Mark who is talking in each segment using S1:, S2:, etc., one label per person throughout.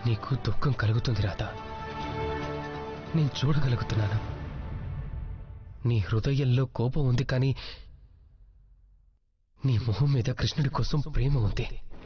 S1: నీకు దుఃఖం కలుగుతుంది రాధా. నేను చూడగలుగుతున్నాను. నీ హృదయంలో కోపం ఉంది, కానీ నీ మొహం మీద కృష్ణుడి కోసం ప్రేమ ఉంది.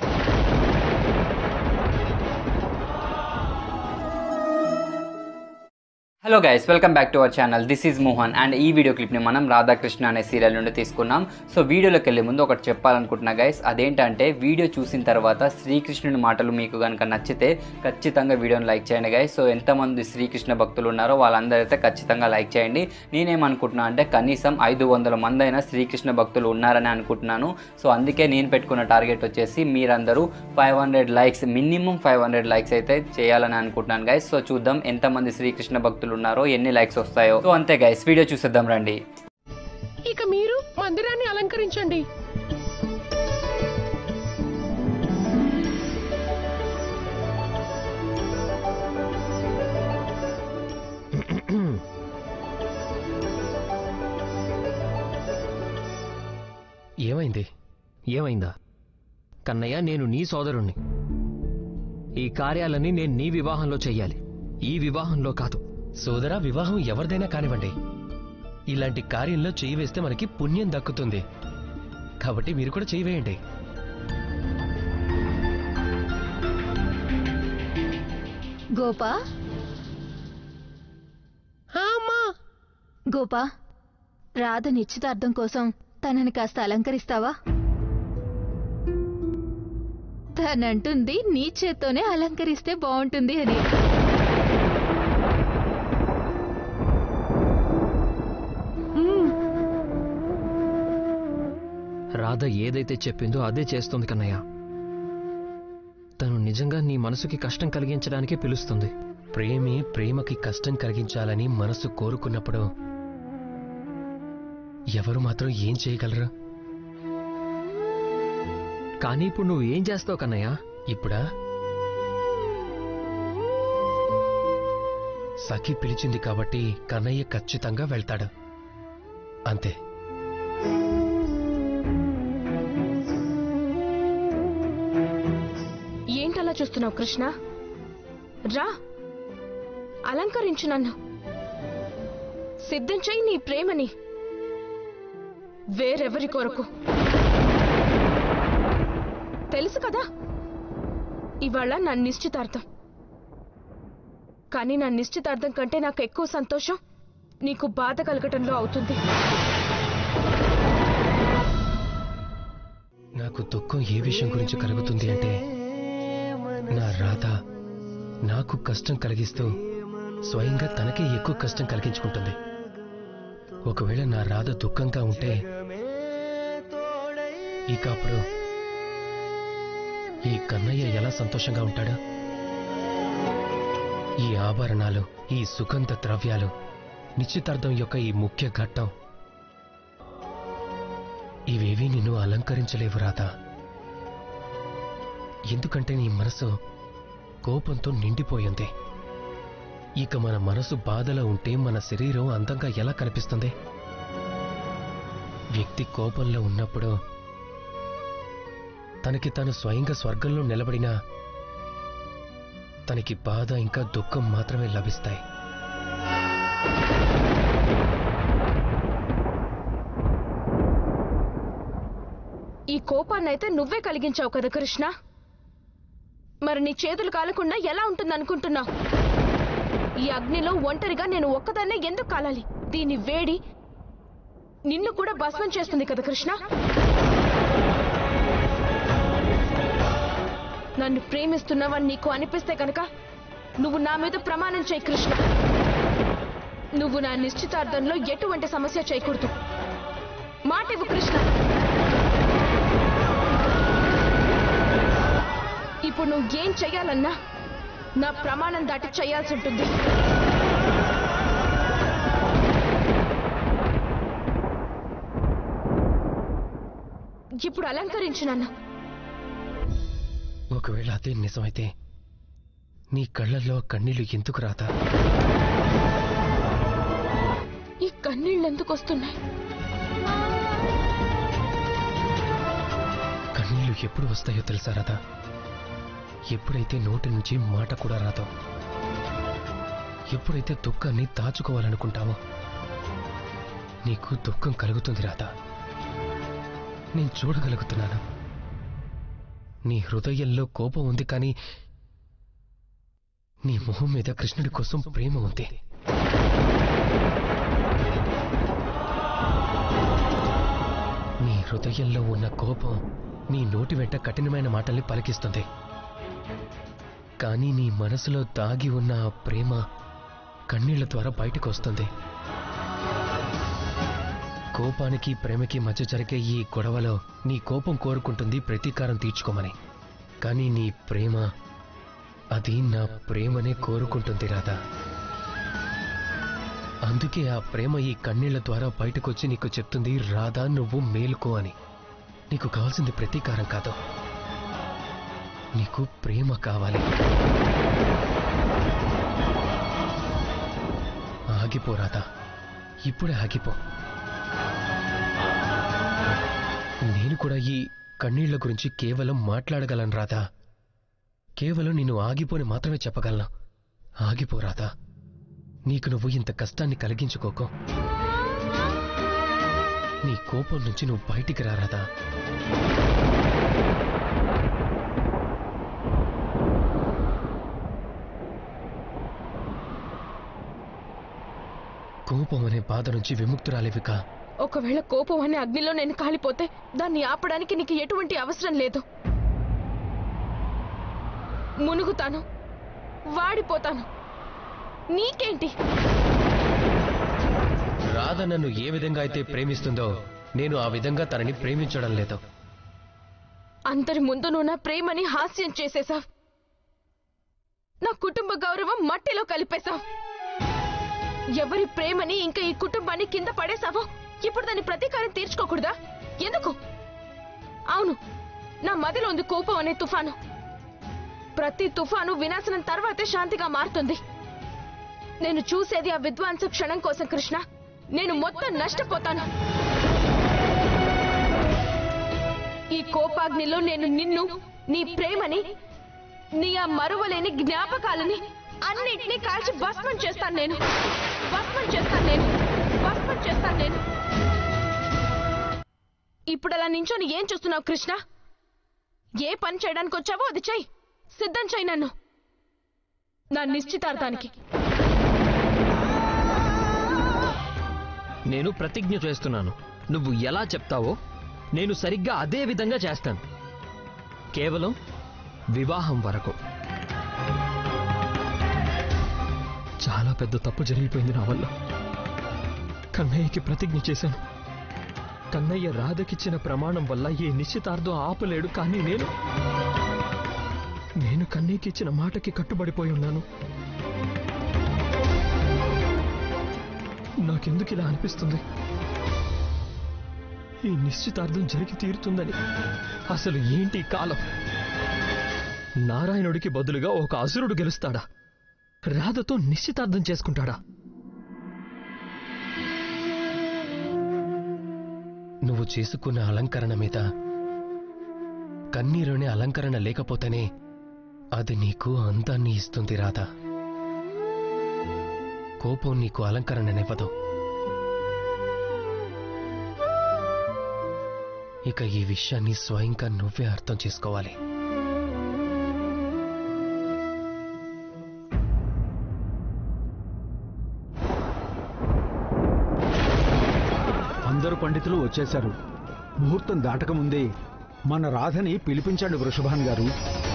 S2: Hello guys, welcome back to our channel. This is Mohan and ఈ వీడియో క్లిప్ని మనం రాధాకృష్ణ అనే సీరియల్ నుండి తీసుకున్నాం. సో వీడియోలోకి వెళ్ళే ముందు ఒకటి చెప్పాలనుకుంటున్నా గైస్, అదేంటంటే వీడియో చూసిన తర్వాత శ్రీకృష్ణుని మాటలు మీకు కనుక నచ్చితే ఖచ్చితంగా వీడియోని లైక్ చేయండి గైస్. సో ఎంతమంది శ్రీకృష్ణ భక్తులు ఉన్నారో వాళ్ళందరైతే ఖచ్చితంగా లైక్ చేయండి. నేనేమనుకుంటున్నా అంటే కనీసం 500 మంది అయినా శ్రీకృష్ణ భక్తులు ఉన్నారని అనుకుంటున్నాను. సో అందుకే నేను పెట్టుకున్న టార్గెట్ వచ్చేసి మీరందరూ 500 లైక్స్, మినిమం 500 లైక్స్ అయితే చేయాలని అనుకుంటున్నాను గైస్. సో చూద్దాం ఎంతమంది శ్రీకృష్ణ భక్తులు ఉన్నారో, ఎన్ని లైక్స్ వస్తాయో. సో అంతే గైస్, వీడియో చూసేద్దాం రండి.
S3: ఇక మీరు మందిరాన్ని అలంకరించండి.
S1: ఏమైందా కన్నయ్య? నేను నీ సోదరుణ్ణి. ఈ కార్యాలన్నీ నేను నీ వివాహంలో చెయ్యాలి, ఈ వివాహంలో కాదు. సోదరా, వివాహం ఎవరిదైనా కానివ్వండి, ఇలాంటి కార్యంలో చెయ్యి వేస్తే మనకి పుణ్యం దక్కుతుంది. కాబట్టి మీరు కూడా చెయ్యి వేయండి.
S4: గోపా, గోపా, రాధ నిశ్చితార్థం కోసం తనని కాస్త అలంకరిస్తావా? తనంటుంది నీ చేత్తోనే అలంకరిస్తే బాగుంటుంది అని.
S1: రాధ ఏదైతే చెప్పిందో అదే చేస్తుంది కన్నయ్య. తను నిజంగా నీ మనసుకి కష్టం కలిగించడానికే పిలుస్తుంది. ప్రేమకి కష్టం కలిగించాలని మనసు కోరుకున్నప్పుడు ఎవరు మాత్రం ఏం చేయగలరు? కానీ ఇప్పుడు నువ్వు ఏం చేస్తావు కన్నయ్య? ఇప్పుడా సఖి పిలిచింది కాబట్టి కన్నయ్య ఖచ్చితంగా వెళ్తాడు, అంతే.
S3: ఏంటలా చూస్తున్నావు కృష్ణ? రా, అలంకరించు నన్ను. సిద్ధం చెయ్యి నీ ప్రేమని, వేరెవరి కొరకు. తెలుసు కదా ఇవాళ నా నిశ్చితార్థం. కానీ నా నిశ్చితార్థం కంటే నాకు ఎక్కువ సంతోషం నీకు బాధ కలగటంలో అవుతుంది.
S1: నాకు దుఃఖం ఏ విషయం గురించి కలుగుతుంది అంటే, నా రాధ నాకు కష్టం కలిగిస్తూ స్వయంగా తనకే ఎక్కువ కష్టం కలిగించుకుంటుంది. ఒకవేళ నా రాధ దుఃఖంగా ఉంటే ఇక అప్పుడు ఈ కన్నయ్య ఎలా సంతోషంగా ఉంటాడు? ఈ ఆభరణాలు, ఈ సుగంధ ద్రవ్యాలు, నిశ్చితార్థం యొక్క ఈ ముఖ్య ఘట్టం, ఇవేవీ నిన్ను అలంకరించలేవు రాధా. ఎందుకంటే నీ మనసు కోపంతో నిండిపోయింది. ఇక మన మనసు బాధలో ఉంటే మన శరీరం అందంగా ఎలా కనిపిస్తుంది? వ్యక్తి కోపంలో ఉన్నప్పుడు తనకి తాను స్వయంగా స్వర్గంలో నిలబడినా తనకి బాధ ఇంకా దుఃఖం మాత్రమే లభిస్తాయి.
S3: ఈ కోపాన్నైతే నువ్వే కలిగించావు కదా కృష్ణ. మరి నీ చేతులు కాలకుండా ఎలా ఉంటుందనుకుంటున్నావు? ఈ అగ్నిలో ఒంటరిగా నేను ఒక్కదాన్నే ఎందుకు కాలాలి? దీని వేడి నిన్ను కూడా భస్మం చేస్తుంది కదా కృష్ణ. నన్ను ప్రేమిస్తున్నావని నీకు అనిపిస్తే కనుక నువ్వు నా మీద ప్రమాణం చేయి కృష్ణ. నువ్వు నా నిశ్చితార్థంలో ఎటువంటి సమస్య చేయకూడదు. మాటివ్వు కృష్ణ. ఇప్పుడు నువ్వు ఏం చెయ్యాలన్నా నా ప్రమాణం దాటి చేయాల్సి ఉంటుంది. ఇప్పుడు అలంకరించు నన్ను.
S1: ఒకవేళ అదే నిజమైతే నీ కళ్ళల్లో కన్నీళ్లు ఎందుకు రాధా?
S3: ఈ కన్నీళ్ళు ఎందుకు వస్తున్నాయి?
S1: కన్నీళ్లు ఎప్పుడు వస్తాయో తెలుసా రాధా? ఎప్పుడైతే నోటి నుంచి మాట కూడా రాదో, ఎప్పుడైతే దుఃఖాన్ని దాచుకోవాలనుకుంటావో నీకు దుఃఖం కలుగుతుంది రాధా. నేను చూడగలుగుతున్నాను. నీ హృదయంలో కోపం ఉంది, కానీ నీ మొహం మీద కృష్ణుడి కోసం ప్రేమ ఉంది. నీ హృదయంలో ఉన్న కోపం నీ నోటి వెంట కఠినమైన మాటల్ని పలికిస్తుంది, కానీ నీ మనసులో దాగి ఉన్న ఆ ప్రేమ కన్నీళ్ల ద్వారా బయటకు వస్తుంది. కోపానికి ప్రేమకి మధ్య జరిగే ఈ గొడవలో నీ కోపం కోరుకుంటుంది ప్రతీకారం తీర్చుకోమని, కానీ నీ ప్రేమ అది నా ప్రేమనే కోరుకుంటుంది రాధా. అందుకే ఆ ప్రేమ ఈ కన్నీళ్ల ద్వారా బయటకొచ్చి నీకు చెప్తుంది, రాధా నువ్వు మేలుకో అని. నీకు కావాల్సింది ప్రతీకారం కాదు, నీకు ప్రేమ కావాలి. ఆగిపో రాధా, ఇప్పుడే ఆగిపో. నేను కూడా ఈ కన్నీళ్ల గురించి కేవలం మాట్లాడగలను రాధా. కేవలం నిన్ను ఆగిపోని మాత్రమే చెప్పగలను. ఆగిపో రాధా, నీకు నువ్వు ఇంత కష్టాన్ని కలిగించుకోకో. నీ కోపం నుంచి నువ్వు బయటికి రా రాధా. కోపం అనే బాధ నుంచి విముక్తురాలివిక.
S3: ఒకవేళ కోపం అనే అగ్నిలో నేను కాలిపోతే దాన్ని ఆపడానికి నీకు ఎటువంటి అవసరం లేదు. మునుగుతాను, వాడిపోతాను, నీకేంటి?
S1: రాధ నన్ను ఏ విధంగా అయితే ప్రేమిస్తుందో నేను ఆ విధంగా తనని ప్రేమించడం లేదు.
S3: అందరి ముందు నువ్వు నా ప్రేమని హాస్యం చేసేశావు. నా కుటుంబ గౌరవం మట్టిలో కలిపేశావు. ఎవరి ప్రేమని ఇంకా ఈ కుటుంబాన్ని కింద పడేశావో ఇప్పుడు దాని ప్రతీకారం తీర్చుకోకూడదా? ఎందుకు? అవును, నా మదిలో ఉంది కోపం అనే తుఫాను. ప్రతి తుఫాను వినాశనం తర్వాతే శాంతిగా మారుతుంది. నేను చూసేది ఆ విధ్వంస క్షణం కోసం కృష్ణ. నేను మొత్తం నష్టపోతాను. ఈ కోపాగ్నిలో నేను నిన్ను, నీ ప్రేమని, నీ ఆ మరువలేని జ్ఞాపకాలని అన్నిటినీ కాల్చి భస్మం చేస్తాను నేను. భస్మం చేస్తాను నేను. భస్మం చేస్తాను నేను. ఇప్పుడు అలా నించొని ఏం చూస్తున్నావు కృష్ణ? ఏ పని చేయడానికి వచ్చావో అది చెయ్యి. సిద్ధం చెయ్యి నన్ను నా నిశ్చితార్థానికి.
S1: నేను ప్రతిజ్ఞ చేస్తున్నాను, నువ్వు ఎలా చెప్తావో నేను సరిగ్గా అదే విధంగా చేస్తాను. కేవలం వివాహం వరకు. చాలా పెద్ద తప్పు జరిగిపోయింది నా వల్ల. కన్నయ్యకి ప్రతిజ్ఞ చేశాను. కన్నయ్య రాధకిచ్చిన ప్రమాణం వల్ల ఈ నిశ్చితార్థం ఆపలేడు, కానీ నేను కన్నయ్యకి ఇచ్చిన మాటకి కట్టుబడిపోయి ఉన్నాను. నాకెందుకు ఇలా అనిపిస్తుంది? ఈ నిశ్చితార్థం జరిగి తీరుతుందని. అసలు ఏంటి కాలం? నారాయణుడికి బదులుగా ఒక అసురుడు గెలుస్తాడా? రాధతో నిశ్చితార్థం చేసుకుంటాడా? నువ్వు చేసుకున్న అలంకరణ మీద కన్నీరునే అలంకరణ లేకపోతేనే అది నీకు అందాన్ని ఇస్తుంది రాధ. కోపం నీకు అలంకరణనివ్వదు. ఇక ఈ విషయాన్ని స్వయంగా నువ్వే అర్థం చేసుకోవాలి.
S5: అందరూ పండితులు వచ్చేశారు. ముహూర్తం దాటకముందే మన రాధని పిలిపించండి వృషభాన్ గారు.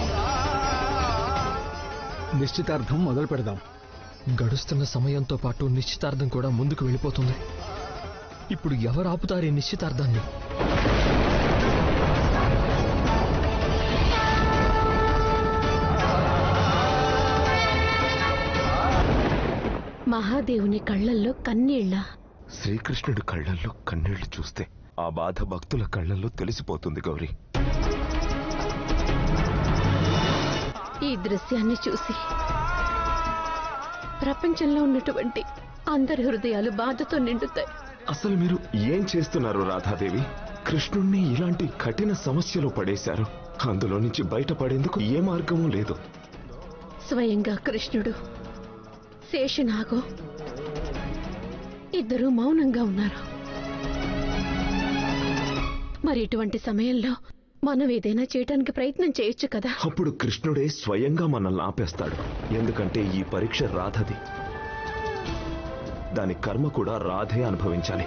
S5: నిశ్చితార్థం మొదలు పెడదాం.
S1: గడుస్తున్న సమయంతో పాటు నిశ్చితార్థం కూడా ముందుకు వెళ్ళిపోతుంది. ఇప్పుడు ఎవరు ఆపుతారు ఈ నిశ్చితార్థాన్ని?
S3: మహాదేవుని కళ్ళల్లో కన్నీళ్ళ.
S6: శ్రీకృష్ణుడి కళ్ళల్లో కన్నీళ్లు చూస్తే ఆ బాధ భక్తుల కళ్ళల్లో తెలిసిపోతుంది గౌరీ.
S3: ఈ దృశ్యాన్ని చూసి ప్రపంచంలో ఉన్నటువంటి అందరి హృదయాలు బాధతో నిండుతాయి.
S6: అసలు మీరు ఏం చేస్తున్నారు రాధాదేవి? కృష్ణుణ్ణి ఇలాంటి కఠిన సమస్యలో పడేశారు. అందులో నుంచి బయటపడేందుకు ఏ మార్గమూ లేదు.
S7: స్వయంగా కృష్ణుడు, శేషనాగు ఇద్దరూ మౌనంగా ఉన్నారు. మరి ఇటువంటి సమయంలో మనం ఏదైనా చేయడానికి ప్రయత్నం చేయొచ్చు కదా.
S6: అప్పుడు కృష్ణుడే స్వయంగా మనల్ని ఆపేస్తాడు. ఎందుకంటే ఈ పరీక్ష రాధది. దాని కర్మ కూడా రాధే అనుభవించాలి.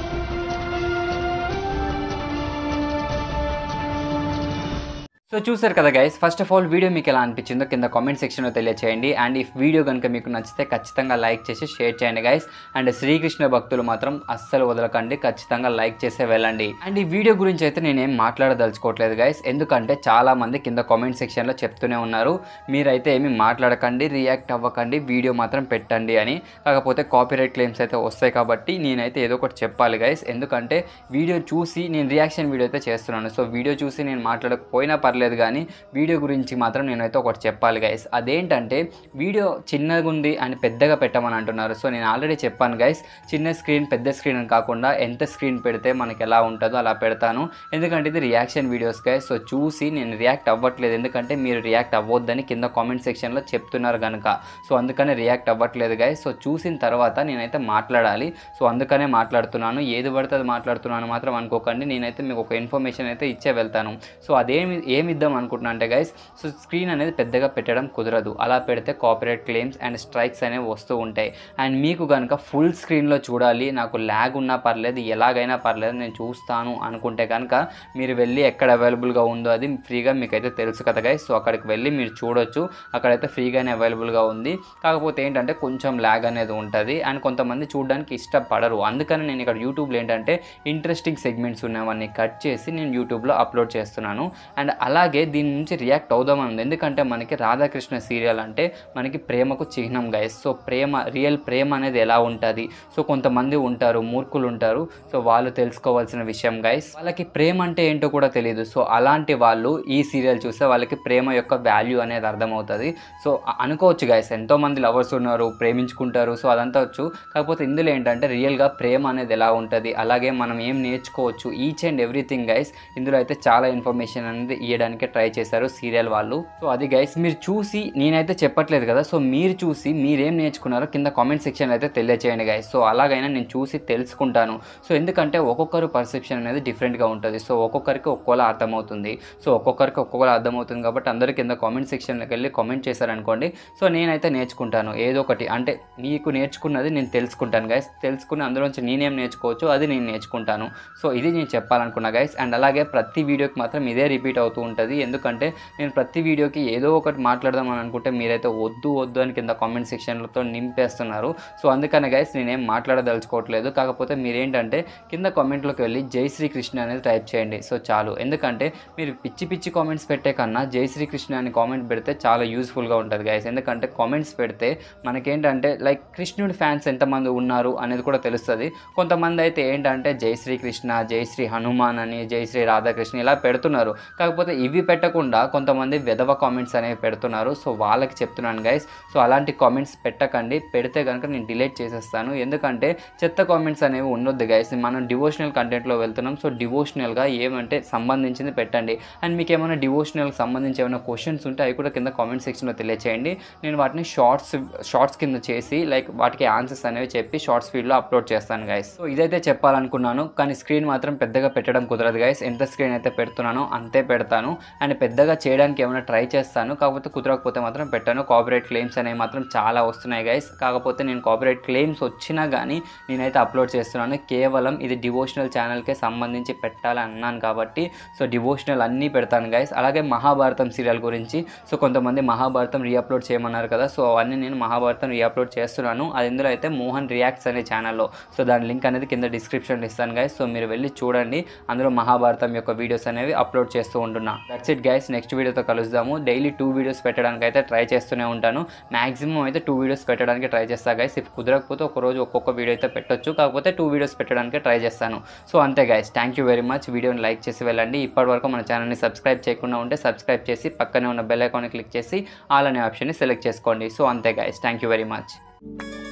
S2: సో చూసారు కదా guys, first of all video మీకు ఎలా అనిపించిందో కింద కామెంట్ సెక్షన్లో తెలియచేయండి. అండ్ ఈ వీడియో కనుక మీకు నచ్చితే ఖచ్చితంగా లైక్ చేసి షేర్ చేయండి గైస్. అండ్ శ్రీకృష్ణ భక్తులు మాత్రం అస్సలు వదలకండి, ఖచ్చితంగా లైక్ చేసే వెళ్ళండి. అండ్ ఈ వీడియో గురించి అయితే నేనేం మాట్లాడదలుచుకోవట్లేదు గైస్, ఎందుకంటే చాలా మంది కింద కామెంట్ సెక్షన్లో చెప్తూనే ఉన్నారు మీరైతే ఏమి మాట్లాడకండి, రియాక్ట్ అవ్వకండి, వీడియో మాత్రం పెట్టండి అని. కాకపోతే కాపీరైట్ క్లెయిమ్స్ అయితే వస్తాయి కాబట్టి నేనైతే ఏదో ఒకటి చెప్పాలి గైస్, ఎందుకంటే వీడియో చూసి నేను రియాక్షన్ వీడియో అయితే చేస్తున్నాను. సో వీడియో చూసి నేను మాట్లాడకపోయినా లేదు కానీ వీడియో గురించి మాత్రం నేనైతే ఒకటి చెప్పాలి గైస్. అదేంటంటే వీడియో చిన్నగా ఉంది అని పెద్దగా పెట్టమని అంటున్నారు. సో నేను ఆల్రెడీ చెప్పాను గైస్, చిన్న స్క్రీన్ పెద్ద స్క్రీన్ అని కాకుండా ఎంత స్క్రీన్ పెడితే మనకి ఎలా ఉంటుందో అలా పెడతాను. ఎందుకంటే ఇది రియాక్షన్ వీడియోస్ గైస్. సో చూసి నేను రియాక్ట్ అవ్వట్లేదు, ఎందుకంటే మీరు రియాక్ట్ అవ్వద్దని కింద కామెంట్ సెక్షన్లో చెప్తున్నారు కనుక. సో అందుకనే రియాక్ట్ అవ్వట్లేదు గైస్. సో చూసిన తర్వాత నేనైతే మాట్లాడాలి. సో అందుకనే మాట్లాడుతున్నాను. ఏది పడితే అది మాట్లాడుతున్నాను మాత్రం అనుకోకండి. నేనైతే మీకు ఒక ఇన్ఫర్మేషన్ అయితే ఇచ్చే వెళ్తాను. సో ఏమి ఇద్దాం అనుకుంటున్నా అంటే గైస్, సో స్క్రీన్ అనేది పెద్దగా పెట్టడం కుదరదు. అలా పెడితే కాపీరైట్ క్లెయిమ్స్ అండ్ స్ట్రైక్స్ అనేవి వస్తూ ఉంటాయి. అండ్ మీకు కనుక ఫుల్ స్క్రీన్లో చూడాలి, నాకు ల్యాగ్ ఉన్నా పర్లేదు, ఎలాగైనా పర్లేదు, నేను చూస్తాను అనుకుంటే కనుక మీరు వెళ్ళి ఎక్కడ అవైలబుల్గా ఉందో అది ఫ్రీగా మీకైతే తెలుసు కదా గైస్. సో అక్కడికి వెళ్ళి మీరు చూడొచ్చు, అక్కడైతే ఫ్రీగానే అవైలబుల్గా ఉంది. కాకపోతే ఏంటంటే కొంచెం ల్యాగ్ అనేది ఉంటుంది అండ్ కొంతమంది చూడడానికి ఇష్టపడరు. అందుకని నేను ఇక్కడ యూట్యూబ్లో ఏంటంటే ఇంట్రెస్టింగ్ సెగ్మెంట్స్ ఉన్నవన్నీ కట్ చేసి నేను యూట్యూబ్లో అప్లోడ్ చేస్తున్నాను. అండ్ అలాగే దీని నుంచి రియాక్ట్ అవుదామని ఉంది, ఎందుకంటే మనకి రాధాకృష్ణ సీరియల్ అంటే మనకి ప్రేమకు చిహ్నం గైస్. సో రియల్ ప్రేమ అనేది ఎలా ఉంటుంది, సో కొంతమంది ఉంటారు, మూర్ఖులు ఉంటారు, సో వాళ్ళు తెలుసుకోవాల్సిన విషయం గైస్. వాళ్ళకి ప్రేమ అంటే ఏంటో కూడా తెలియదు. సో అలాంటి వాళ్ళు ఈ సీరియల్ చూస్తే వాళ్ళకి ప్రేమ యొక్క వాల్యూ అనేది అర్థమవుతుంది. సో అనుకోవచ్చు గైస్, ఎంతోమంది లవర్స్ ఉన్నారు, ప్రేమించుకుంటారు, సో అదంతా వచ్చు. కాకపోతే ఇందులో ఏంటంటే రియల్గా ప్రేమ అనేది ఎలా ఉంటుంది, అలాగే మనం ఏం నేర్చుకోవచ్చు, ఈచ్ అండ్ ఎవ్రీథింగ్ గైస్. ఇందులో అయితే చాలా ఇన్ఫర్మేషన్ అనేది ఇవ్వడానికి ట్రై చేశారు సీరియల్ వాళ్ళు. సో అది గైస్ మీరు చూసి, నేనైతే చెప్పట్లేదు కదా, సో మీరు చూసి మీరేం నేర్చుకున్నారో కింద కామెంట్ సెక్షన్ అయితే తెలియచేయండి గైస్. సో అలాగైనా నేను చూసి తెలుసుకుంటాను. సో ఎందుకంటే ఒక్కొక్కరు పర్సెప్షన్ అనేది డిఫరెంట్గా ఉంటుంది. సో ఒక్కొక్కరికి ఒక్కోలా అర్థమవుతుంది. సో ఒక్కొక్కరికి ఒక్కొక్కలా అర్థమవుతుంది కాబట్టి అందరూ కింద కామెంట్ సెక్షన్లోకి వెళ్ళి కామెంట్ చేశారనుకోండి, సో నేనైతే నేర్చుకుంటాను ఏదో ఒకటి. అంటే నీకు నేర్చుకున్నది నేను తెలుసుకుంటాను గైస్, తెలుసుకుని అందులోంచి నేనేం నేర్చుకోవచ్చు అది నేను నేర్చుకుంటాను. సో ఇది నేను చెప్పాలనుకున్నా గైస్. అండ్ అలాగే ప్రతి వీడియోకి మాత్రం ఇదే రిపీట్ అవుతూ ఉంటుంది, ఎందుకంటే నేను ప్రతి వీడియోకి ఏదో ఒకటి మాట్లాడదామని అనుకుంటే మీరైతే వద్దు అని కింద కామెంట్ సెక్షన్లతో నింపేస్తున్నారు. సో అందుకనే గైస్ నేనేం మాట్లాడదలుచుకోవట్లేదు. కాకపోతే మీరేంటంటే కింద కామెంట్లోకి వెళ్ళి జై శ్రీకృష్ణ అనేది టైప్ చేయండి. సో చాలు, ఎందుకంటే మీరు పిచ్చి కామెంట్స్ పెట్టే కన్నా జై శ్రీకృష్ణ అని కామెంట్ పెడితే చాలా యూస్ఫుల్గా ఉంటుంది గైస్. ఎందుకంటే కామెంట్స్ పెడితే మనకేంటంటే లైక్ కృష్ణుడి ఫ్యాన్స్ ఎంతమంది ఉన్నారు అనేది కూడా తెలుస్తుంది. కొంతమంది అయితే ఏంటంటే జై శ్రీకృష్ణ, జై శ్రీ హనుమాన్ అని, జై శ్రీ రాధాకృష్ణ ఇలా పెడుతున్నారు. కాకపోతే ఇవి పెట్టకుండా కొంతమంది వెధవ కామెంట్స్ అనేవి పెడుతున్నారు. సో వాళ్ళకి చెప్తున్నాను గైస్, సో అలాంటి కామెంట్స్ పెట్టకండి. పెడితే కనుక నేను డిలీట్ చేసేస్తాను. ఎందుకంటే చెత్త కామెంట్స్ అనేవి ఉండొద్దు గైస్. మనం డివోషనల్ కంటెంట్లో వెళ్తున్నాం. సో డివోషనల్గా ఏమంటే సంబంధించింది పెట్టండి. అండ్ మీకు ఏమైనా డివోషనల్కి సంబంధించి ఏమైనా క్వశ్చన్స్ ఉంటే అవి కూడా కింద కామెంట్ సెక్షన్లో తెలియచేయండి. నేను వాటిని షార్ట్స్ కింద చేసి లైక్ వాటికి ఆన్సర్స్ అనేవి చెప్పి షార్ట్స్ ఫీడ్లో అప్లోడ్ చేస్తాను గైస్. సో ఇదైతే చెప్పాలనుకున్నాను, కానీ స్క్రీన్ మాత్రం పెద్దగా పెట్టడం కుదరదు గైస్. ఎంత స్క్రీన్ అయితే పెడుతున్నానో అంతే పెడతాను. అండ్ పెద్దగా చేయడానికి ఏమైనా ట్రై చేస్తాను, కాకపోతే కుదరకపోతే మాత్రం పెట్టాను. కాపీరైట్ క్లెయిమ్స్ అనేవి మాత్రం చాలా వస్తున్నాయి గైస్. కాకపోతే నేను కాపీరైట్ క్లెయిమ్స్ వచ్చినా కానీ నేనైతే అప్లోడ్ చేస్తున్నాను. కేవలం ఇది డివోషనల్ ఛానల్కే సంబంధించి పెట్టాలని అన్నాను కాబట్టి సో డివోషనల్ అన్నీ పెడతాను గైస్. అలాగే మహాభారతం సీరియల్ గురించి, సో కొంతమంది మహాభారతం రీఅప్లోడ్ చేయమన్నారు కదా, సో అవన్నీ నేను మహాభారతం రీఅప్లోడ్ చేస్తున్నాను. అది ఇందులో అయితే మోహన్ రియాక్ట్స్ అనే ఛానల్లో. సో దాని లింక్ అనేది కింద డిస్క్రిప్షన్లో ఇస్తాను గైస్. సో మీరు వెళ్ళి చూడండి, అందులో మహాభారతం యొక్క వీడియోస్ అనేవి అప్లోడ్ చేస్తూ ఉంటున్నా. దట్స్ ఇట్ గైస్, నెక్స్ట్ వీడియోతో కలుద్దాము. డైలీ 2 వీడియోస్ పెట్టడానికి అయితే ట్రై చేస్తూనే ఉంటాను. మ్యాక్సిమం అయితే 2 వీడియోస్ పెట్టడానికి ట్రై చేస్తా గైస్. ఇఫ్ కుదరకపోతే ఒక రోజు ఒక్కొక్క వీడియో అయితే పెట్టొచ్చు, కాకపోతే 2 వీడియోస్ పెట్టడానికి ట్రై చేస్తాను. సో అంతే guys, thank you very much. వీడియోని లైక్ చేసి వెళ్ళండి. ఇప్పటివరకు మన ఛానల్ని సబ్స్క్రైబ్ చేయకుండా ఉంటే సబ్స్క్రైబ్ చేసి పక్కనే ఉన్న బెల్ ఐకాన్ని క్లిక్ చేసి ఆల్ అనే ఆప్షన్ని సెలెక్ట్ చేసుకోండి. సో అంతే guys, thank you very much.